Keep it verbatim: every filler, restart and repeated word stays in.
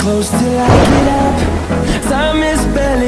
close till I get up. Time is barely